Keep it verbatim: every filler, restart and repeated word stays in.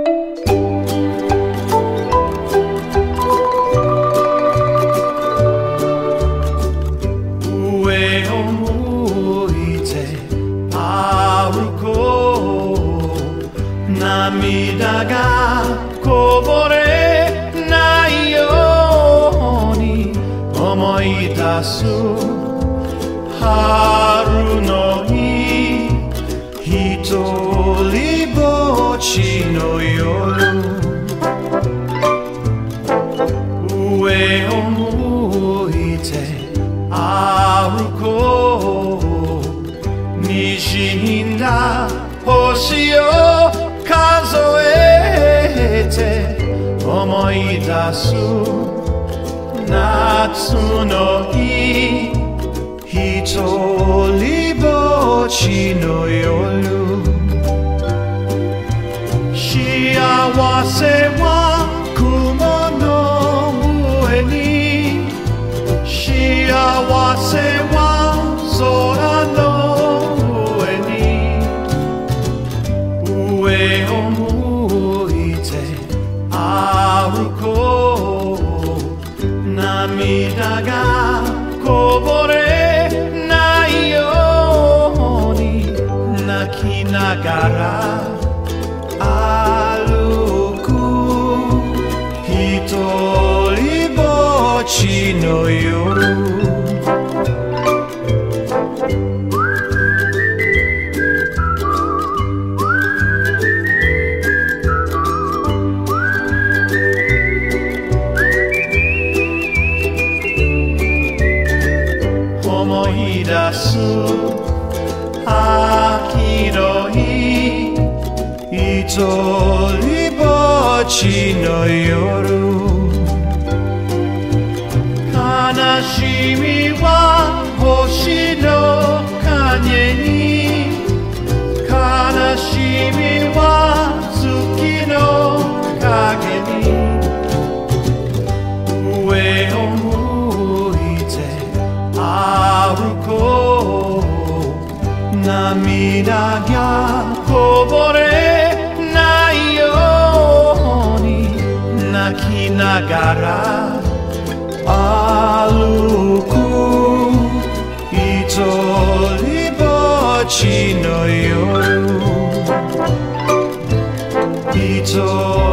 涙がこぼれないように思い出す春の日ひとりぼっちの夜上を向いて歩こう滲んだ星を数えて思い出す夏の日ひとりぼっちの夜幸せは雲の上に幸せは空の上に上を向いて歩こう涙がこぼれないように泣きながら歩くひとりぼっちの夜思い出す秋の日ひとりぼっちの夜悲しみは星の影に悲しみは月の影に上を向いて歩こう涙がこぼれないように泣きながら歩くひとりぼっちの夜ひと